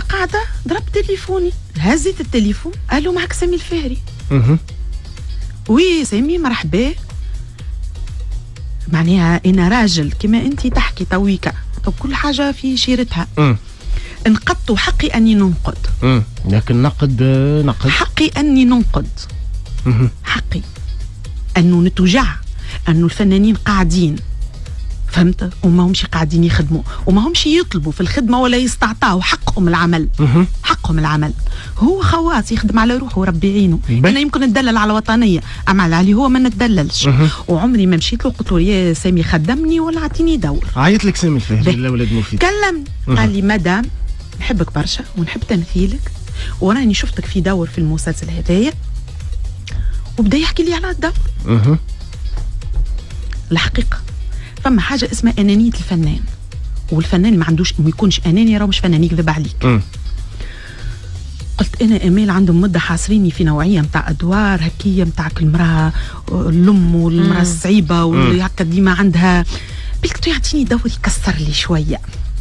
قاعده ضربت تليفوني، هزيت التليفون، الو معك سامي الفهري. وي سامي مرحبا. معناها انا راجل كما انت تحكي تويكا كل حاجه في شيرتها. انقدت حقي اني ننقد. لكن نقد حقي اني ننقد. حقي انه نتوجع انه الفنانين قاعدين، فهمت، وما همش قاعدين يخدموا وما همش يطلبوا في الخدمه ولا يستعطاوا حقهم العمل. حقهم العمل. هو خواص يخدم على روحه وربي يعينه. انا يمكن نتدلل على وطنيه، اما عليه هو ما نتدللش. وعمري ما مشيت له قلت له يا سامي خدمني ولا عطيني دور. عيط لك سامي الفهري لا ولاد مفيد؟ كلمني قال لي مدام نحبك برشا ونحب تمثيلك وراني شفتك في دور في المسلسل هذايا، وبدا يحكي لي على الدور. الحقيقه فما حاجه اسمها انانيه الفنان، والفنان اللي ما عندوش ما يكونش اناني راه مش فنان، يكذب عليك. قلت انا امال عندهم مده حاصريني في نوعيه نتاع ادوار هكيه نتاع المراه الام والمراه الصعيبه واللي هكا ديما عندها، قلت يعطيني دور يكسر لي شويه.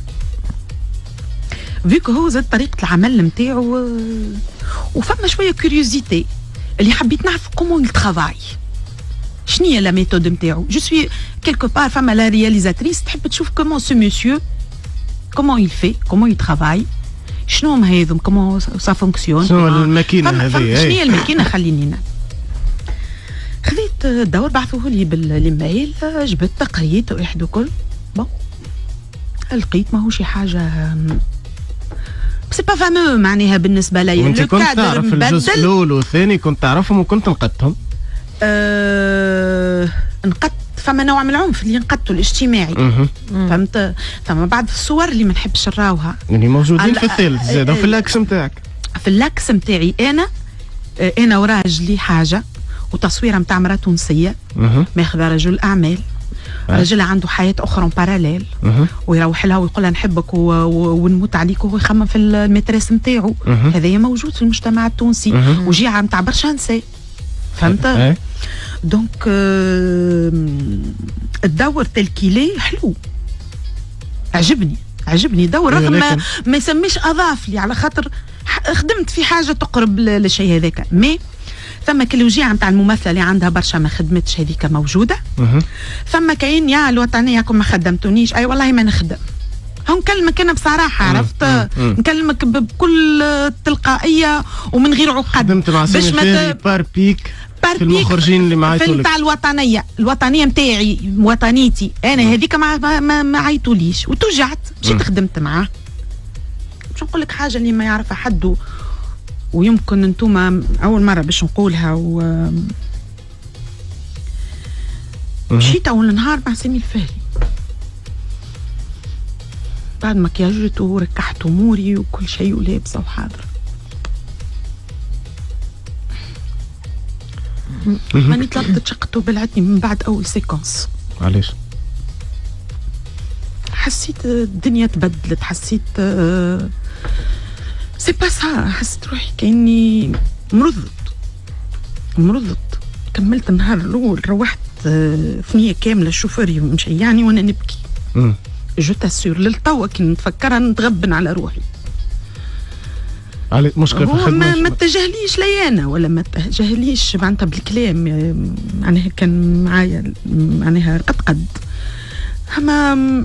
فيكو هو زاد طريقه العمل نتاعو وفما شويه كوريوزيتي اللي حبيت نعرف كومون يل ترافاي، شنو هي لا ميثود نتاعو. جو سوي كيلكو بار فما لا رياليزاتريس تحب تشوف كومون سو مسيو كومون يل في كومون يترافاي، شنو هما هذم كومون سا فونكسيون، شنو الماكينه هذه، شنو هي الماكينه. خليني خذيت الدور بعثوه لي بالايميل، جبت قريت واحد وكل بون لقيت ماهوش حاجه سي با فامو معناها بالنسبه لي. وانت كنت تعرف الجزء الاول والثاني كنت تعرفهم وكنت نقدتهم؟ نقدت فما نوع من العنف اللي نقدته الاجتماعي. فهمت. فما بعض الصور اللي ما نحبش نراوها يعني موجودين في الثالث زاد وفي اللاكس نتاعك. في اللاكس نتاعي انا وراجلي حاجه وتصويره نتاع مراه تونسيه ماخذه رجل اعمال، راجل عنده حياه اخرى باراليل ويروح لها ويقول لها نحبك ونموت عليك وهو يخمم في المترس نتاعو. هذا موجود في المجتمع التونسي وجيعه نتاع برشا نساء. فهمت. دونك الدور تلكيلي حلو، عجبني دور رغم ما يسميش اضاف لي على خاطر خدمت في حاجه تقرب للشيء هذاك. مي ثم كالوجيعه نتاع الممثله اللي عندها برشا ما خدمتش هذيك موجوده. ثم كاين يا الوطنيه كون ما خدمتونيش اي والله ما نخدم. هم نكلمك انا بصراحه عرفت، نكلمك بكل تلقائيه ومن غير عقد. خدمت مع سامي الفهري بار بيك في المخرجين اللي معيطوا لك نتاع الوطنيه نتاعي وطنيتي انا هذيك ما عيطوليش وتوجعت مشيت خدمت معاه. باش نقول لك حاجه اللي ما يعرفها حد ويمكن انتم اول مره باش نقولها مشيت اول نهار مع سامي الفهري بعد مكياجته وركحت اموري وكل شيء ولابسه وحاضره. ماني طلبت شقته بلعتني من بعد اول سيكونس. علاش؟ حسيت الدنيا تبدلت، حسيت سي با سا، حسيت روحي كاني مرضت. كملت النهار الاول روحت ثنيه كامله الشوفير مشيعني وانا نبكي. جو تاسور للتوا كي نتفكرها نتغبن على روحي. عليك مشكله في الخدمه ما اتجهليش لي انا ولا ما اتجهليش معناتها بالكلام، معناها كان معايا معناها قد اما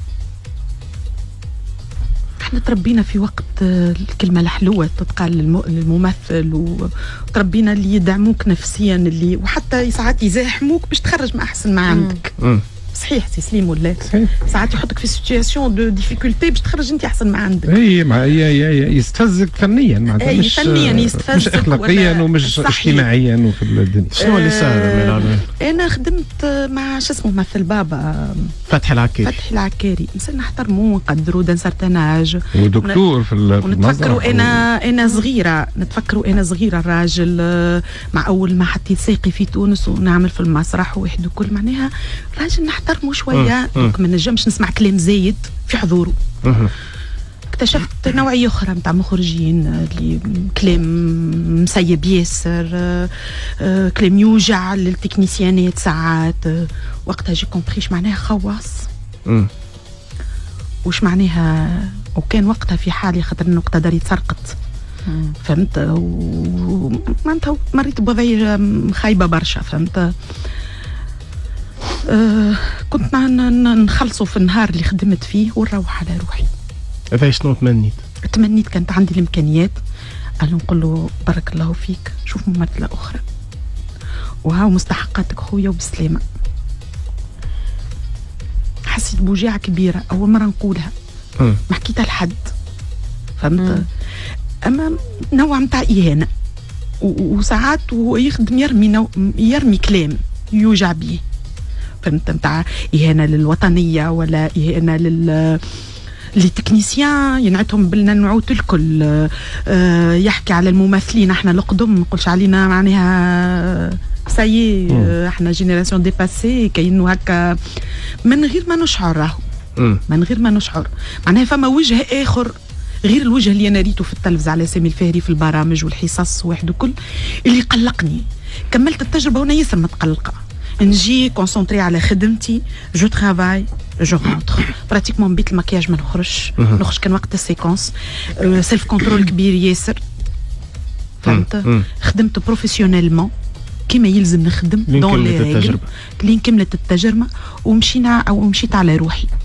احنا تربينا في وقت الكلمه الحلوه تتقال للممثل وتربينا اللي يدعموك نفسيا اللي وحتى ساعات يزاحموك باش تخرج ما احسن ما عندك. صحيح سي سليم ولا ساعات يحطك في سيتياسيون دو ديفيكولتي باش تخرج انت احسن ما عندك. يستفزك فنيا معناتها مش فنيا يستفزك مش اخلاقيا ومش اجتماعيا وفي الدنيا. شنو اللي صار؟ انا خدمت مع شو اسمه ممثل بابا فتحي العكاري انسان نحترموه ونقدروا دان سارتناج ودكتور في ونتفكروا انا صغيره الراجل مع اول ما حطيت ساقي في تونس ونعمل في المسرح وواحد وكل معناها راجل نحترمه شويه. ما نجمش نسمع كلام زايد في حضوره. اكتشفت نوعيه اخرى نتاع مخرجين اللي كلام مسيب ياسر، كلام يوجع للتكنيسيانات ساعات. وقتها جي كومبري معناها خواص وش معناها وكان وقتها في حالي خاطر انه قدر يتسرقط. فهمت. معناتها مريت بوضعيه خايبه برشا. فهمت. كنت نخلصوا في النهار اللي خدمت فيه ونروح على روحي. هذا شنو تمنيت كانت عندي الامكانيات. قال نقول له بارك الله فيك، شوف ممثله اخرى وهاو مستحقاتك خويا وبسلامه. حسيت بوجاعه كبيره، اول مره نقولها، ما حكيتها لحد. فهمت. اما نوع نتاع اهانه، وساعات هو يخدم يرمي كلام يوجع بيه. فهمت. نتاع اهانه للوطنيه ولا اهانه لي تكنيسيان ينعتهم بالنوعوت الكل. يحكي على الممثلين احنا القدم، ما نقولش علينا معناها سايي احنا جينيراسيون ديباسي كاينو هكا من غير ما نشعر. راهو من غير ما نشعر معناها فما وجه اخر غير الوجه اللي انا ريته في التلفزه على سامي الفهري في البرامج والحصص واحد وكل اللي قلقني. كملت التجربه وانا ياسر متقلقه، نجي كونسونطري على خدمتي، جو ترافاي جو رونتر براتيكمون بيت المكياج ما نخرج كان وقت السيكونس. سيلف كنترول كبير ياسر. فهمت. خدمت بروفيسيونيلمون كيما يلزم نخدم دون لي ريغل. لين كملت التجربه ومشيت على روحي.